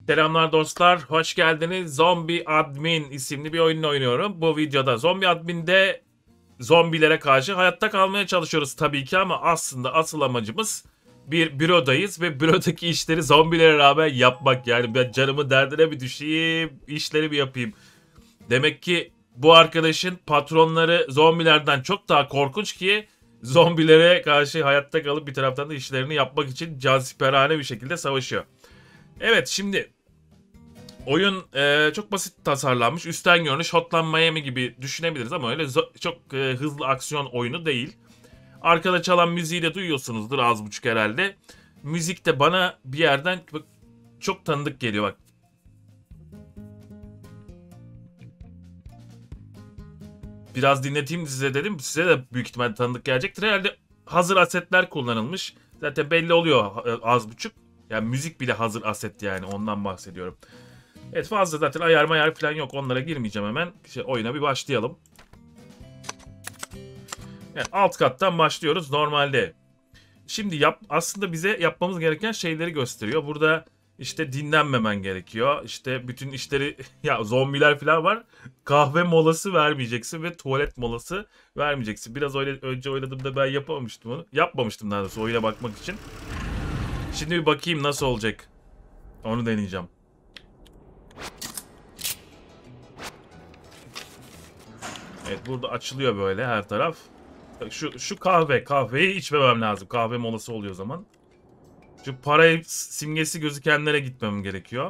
Selamlar dostlar, hoş geldiniz. Zombie Admin isimli bir oyun oynuyorum. Bu videoda Zombie Admin'de zombilere karşı hayatta kalmaya çalışıyoruz tabii ki ama aslında asıl amacımız bir bürodayız ve bürodaki işleri zombilere rağmen yapmak. Yani ben canımı derdine bir düşeyim, işleri bir yapayım. Demek ki bu arkadaşın patronları zombilerden çok daha korkunç ki zombilere karşı hayatta kalıp bir taraftan da işlerini yapmak için cansiperane bir şekilde savaşıyor. Evet, şimdi oyun çok basit tasarlanmış. Üstten görünüş Hotline Miami gibi düşünebiliriz ama öyle çok hızlı aksiyon oyunu değil. Arkada çalan müziği de duyuyorsunuzdur az buçuk herhalde. Müzik de bana bir yerden çok tanıdık geliyor bak. Biraz dinleteyim size dedim. Size de büyük ihtimalle tanıdık gelecektir. Herhalde hazır asetler kullanılmış. Zaten belli oluyor az buçuk. Yani müzik bile hazır aset, yani ondan bahsediyorum. Evet, fazla zaten ayar mayar falan yok. Onlara girmeyeceğim hemen. Oyuna bir başlayalım. Yani alt kattan başlıyoruz normalde. Şimdi aslında bize yapmamız gereken şeyleri gösteriyor. Burada işte dinlenmemen gerekiyor. İşte bütün işleri ya zombiler falan var. Kahve molası vermeyeceksin ve tuvalet molası vermeyeceksin. Biraz önce oynadığımda ben yapamamıştım onu. Yapmamıştım daha doğrusu oyuna bakmak için. Şimdi bir bakayım nasıl olacak. Onu deneyeceğim. Evet, burada açılıyor böyle her taraf. Şu kahveyi içmemem lazım. Kahve molası oluyor o zaman. Şu para simgesi gözükenlere gitmem gerekiyor.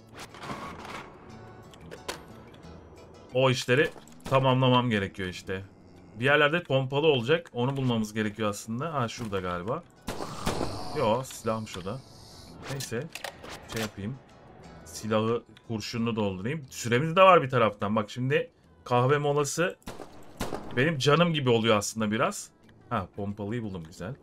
O işleri tamamlamam gerekiyor işte. Bir yerlerde pompalı olacak. Onu bulmamız gerekiyor aslında. Ha, şurada galiba. Yo, silahmış o da. Neyse. Şey yapayım. Silahı, kurşununu doldurayım. Süremiz de var bir taraftan. Bak şimdi kahve molası benim canım gibi oluyor aslında biraz. Ha, pompalıyı buldum, güzel.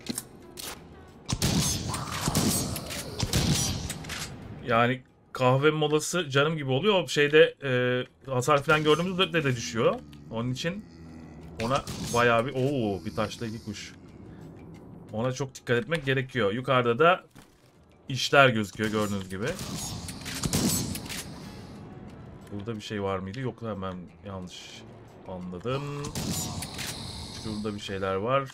Yani kahve molası canım gibi oluyor. O şeyde hasar falan gördüğümüzde de düşüyor. Onun için ona bayağı bir taşla iki kuş. Ona çok dikkat etmek gerekiyor. Yukarıda da işler gözüküyor gördüğünüz gibi. Burada bir şey var mıydı? Yok, hemen yanlış anladım. Şurada bir şeyler var.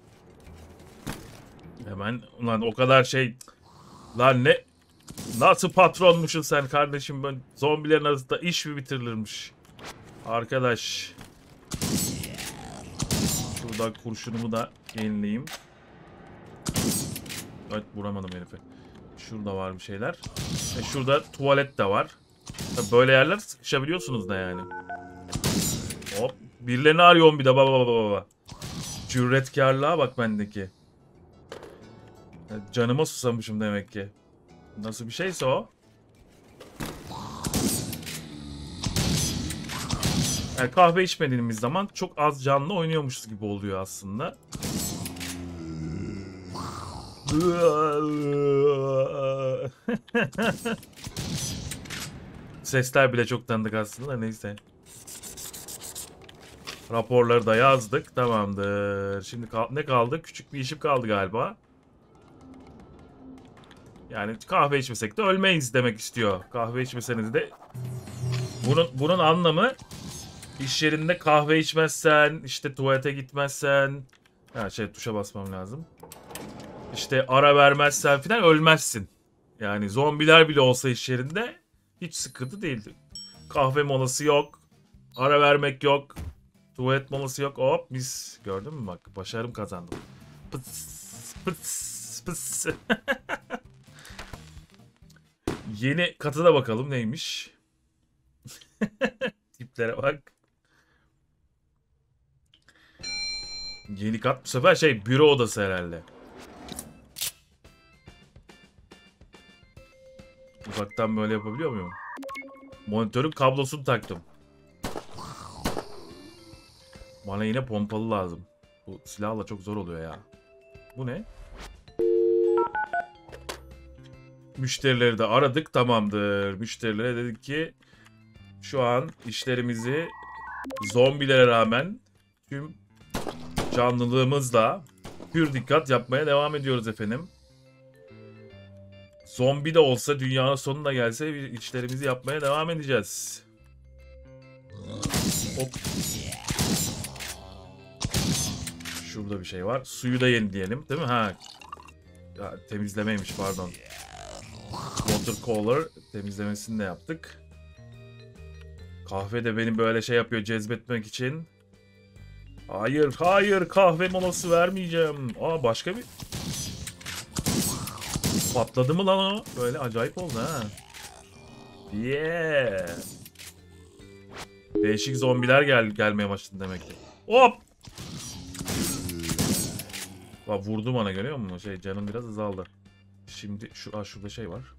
Hemen ulan o kadar şey. Lan ne? Nasıl patronmuşsun sen kardeşim, ben zombilerin arasında iş mi bitirilirmiş? Arkadaş. Şuradan kurşunumu da yenileyim. Evet, vuramadım herife. Şurada var bir şeyler. Şurada tuvalet de var. Tabii böyle yerler sıkışabiliyorsunuz da yani. Hop. Birilerini arıyorum bir de baba baba baba. Cüretkarlığa bak bendeki. Canıma susamışım demek ki. Nasıl bir şeyse o. Yani kahve içmediğimiz zaman çok az canlı oynuyormuşuz gibi oluyor aslında. Sesler bile çok tanıdık aslında, neyse. Raporları da yazdık. Tamamdır. Şimdi ne kaldı? Küçük bir işim kaldı galiba. Yani kahve içmesek de ölmeyiz demek istiyor. Kahve içmeseniz de bunun anlamı, iş yerinde kahve içmezsen, işte tuvalete gitmezsen, ha tuşa basmam lazım. İşte ara vermezsen falan ölmezsin. Yani zombiler bile olsa iş yerinde hiç sıkıntı değildi. Kahve molası yok. Ara vermek yok. Tuvalet molası yok. Hop mis. Gördün mü bak, başarım kazandım. Pıts, pıts, pıts. Yeni katı da bakalım neymiş. Tiplere bak. Yeni kat bu sefer büro odası herhalde. Uzaktan böyle yapabiliyor muyum? Monitörün kablosunu taktım. Bana yine pompalı lazım. Bu silahla çok zor oluyor ya. Bu ne? Müşterileri de aradık, tamamdır. Müşterilere dedik ki şu an işlerimizi zombilere rağmen tüm canlılığımızla pür dikkat yapmaya devam ediyoruz efendim. Zombi de olsa dünyanın sonuna gelse bir işlerimizi yapmaya devam edeceğiz. Hop. Şurada bir şey var. Suyu da yenileyelim değil mi? Ha. Ya, temizlemeymiş pardon. Water cooler temizlemesini de yaptık. Kahve de benim böyle şey yapıyor cezbetmek için. Hayır hayır kahve molası vermeyeceğim. Aa başka bir... Patladı mı lan o? Böyle acayip oldu ha. Yeah. Değişik zombiler gelmeye başladı demek ki. Hop. Bak vurdu bana görüyor musun? Canım biraz azaldı. Şimdi şurada şey var.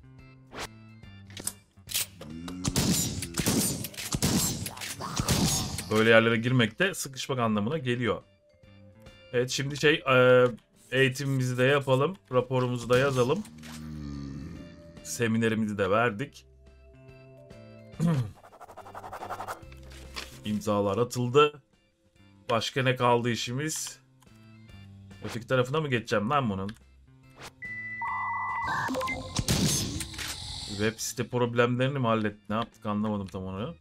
Böyle yerlere girmek de sıkışmak anlamına geliyor. Evet şimdi eğitimimizi de yapalım. Raporumuzu da yazalım. Seminerimizi de verdik. İmzalar atıldı. Başka ne kaldı işimiz? Öteki tarafına mı geçeceğim lan bunun? Web site problemlerini mi hallettik? Ne yaptık anlamadım tam onu.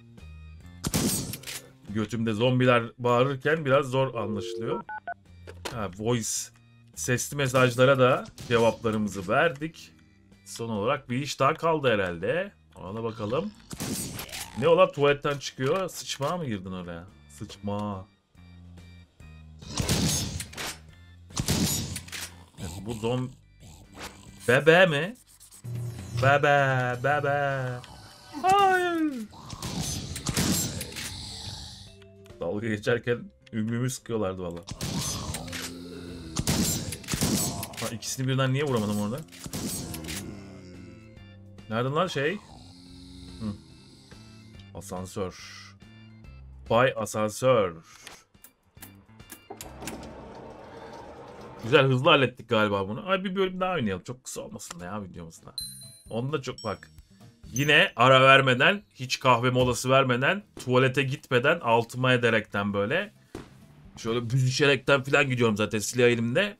Götümde zombiler bağırırken biraz zor anlaşılıyor. Ha, voice. Sesli mesajlara da cevaplarımızı verdik. Son olarak bir iş daha kaldı herhalde. Ona bakalım. Ne ola tuvaletten çıkıyor? Sıçma mı girdin oraya? Sıçma. Evet, bu bebe mi? Bebe. Hayır. Dalga geçerken ümrümü sıkıyorlardı valla. Ha, ikisini birden niye vuramadım orada? Nereden lan şey? Asansör. Bay asansör. Güzel hızlı hallettik galiba bunu. Ay bir bölüm daha oynayalım. Çok kısa olmasın ya videomuzda. Onda çok bak. Yine ara vermeden, hiç kahve molası vermeden, tuvalete gitmeden, altıma ederekten böyle. Şöyle büzüşerekten falan gidiyorum zaten silah elimde.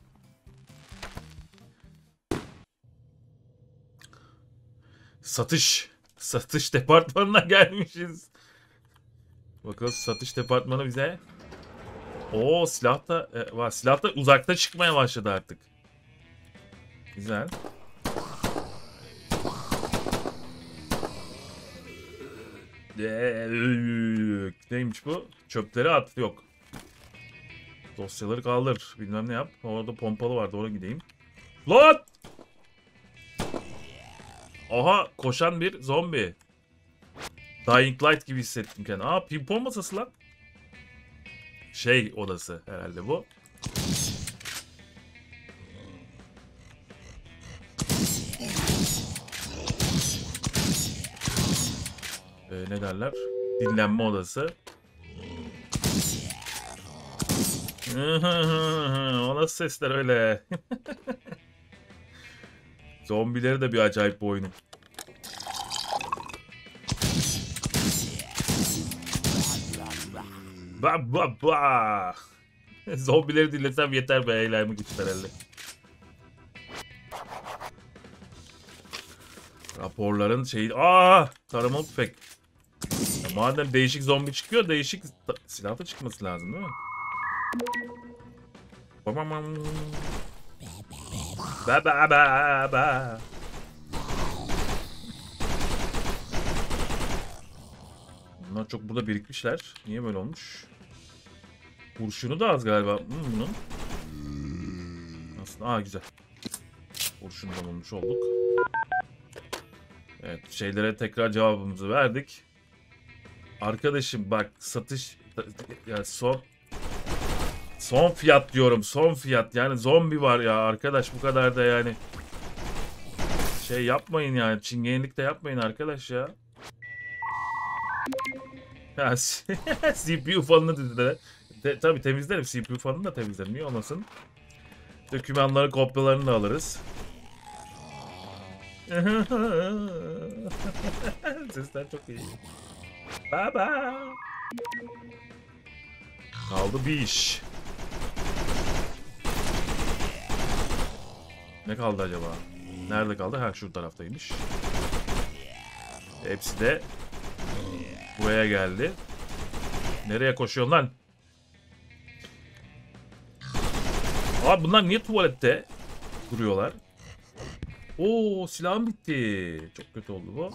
Satış departmanına gelmişiz. Bakalım satış departmanı bize. Oo silah da var. Silah da uzakta çıkmaya başladı artık. Güzel. Neymiş bu? Çöpleri at. Yok. Dosyaları kaldır. Bilmem ne yap. Orada pompalı vardı. Oraya gideyim. Lan! Aha koşan bir zombi. Dying Light gibi hissettim kendimi. Aa pimpon masası lan. Şey odası herhalde bu. Ne derler? Dinlenme odası. O nasıl sesler öyle? Zombileri de bir acayip bu oyunun. Ba. Zombileri dinlesem yeter be, eğlenmek için herhalde. Raporların şeyi... Taramalı tüfek. Ya madem değişik zombi çıkıyor, değişik silah da çıkması lazım değil mi? Ba. Bunlar çok burada birikmişler. Niye böyle olmuş? Kurşunu da az galiba. Bunun. Aslında güzel. Kurşunu da bulmuş olduk. Evet, şeylere tekrar cevabımızı verdik. Arkadaşım bak satış ya son fiyat diyorum. Son fiyat. Yani zombi var ya arkadaş, bu kadar da yani şey yapmayın yani. Çingenelik de yapmayın arkadaş ya. Ya CPU fanını dediler. Tabii temizlerim. CPU fanını da temizlerim. Niye olmasın? Dokümanların kopyalarını da alırız. Sesler çok iyi. Baba. Kaldı bir iş. Ne kaldı acaba? Nerede kaldı? Ha, şu taraftaymış. Hepsi de buraya geldi. Nereye koşuyorsun lan? Abi bunlar niye tuvalette duruyorlar? Oo, silahım bitti. Çok kötü oldu bu.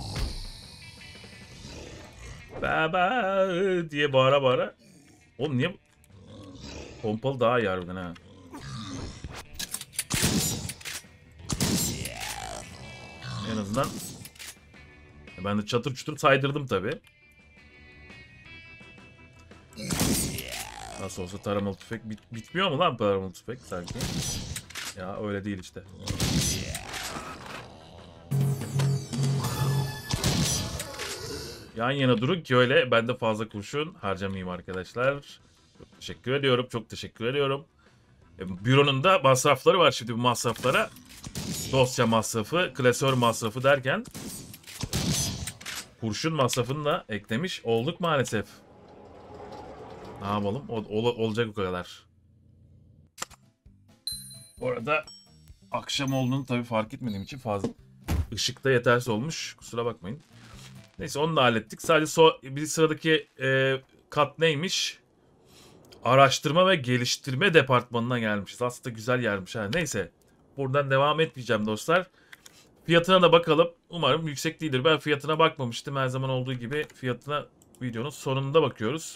Baba diye bağıra bağıra. Oğlum niye? Pompalı daha iyi harbiden ha. En azından ben de çatır çutur saydırdım tabi. Nasıl olsa taramalı tüfek bitmiyor mu lan taramalı tüfek sanki? Ya öyle değil işte. Yan yana durun ki öyle ben de fazla kurşun harcamayayım arkadaşlar. Çok teşekkür ediyorum. Çok teşekkür ediyorum. Büronun da masrafları var şimdi bu masraflara. Dosya masrafı, klasör masrafı derken kurşun masrafını da eklemiş olduk maalesef. Ne yapalım? Olacak o kadar. Bu arada akşam olduğunu tabii fark etmediğim için fazla ışık da yetersiz olmuş. Kusura bakmayın. Neyse onu da hallettik. Sadece bir sıradaki kat neymiş? Araştırma ve geliştirme departmanına gelmişiz. Aslında güzel yermiş. Ha. Neyse. Buradan devam etmeyeceğim dostlar. Fiyatına da bakalım. Umarım yüksek değildir. Ben fiyatına bakmamıştım. Her zaman olduğu gibi fiyatına videonun sonunda bakıyoruz.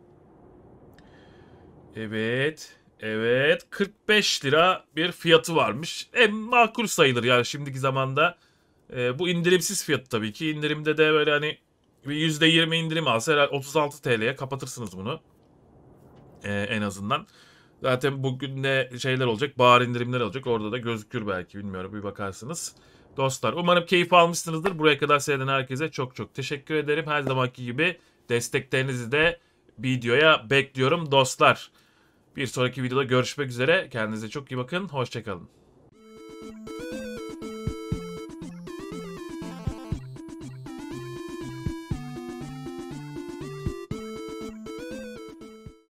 Evet. Evet. 45 lira bir fiyatı varmış. En makul sayılır yani şimdiki zamanda. Bu indirimsiz fiyatı tabii ki. İndirimde de böyle hani bir %20 indirim alsa herhalde 36 TL'ye kapatırsınız bunu. En azından. Zaten bugün de şeyler olacak. Bahar indirimler olacak. Orada da gözükür belki. Bilmiyorum. Bir bakarsınız. Dostlar umarım keyif almışsınızdır. Buraya kadar seyreden herkese çok çok teşekkür ederim. Her zamanki gibi desteklerinizi de videoya bekliyorum dostlar. Bir sonraki videoda görüşmek üzere. Kendinize çok iyi bakın. Hoşçakalın.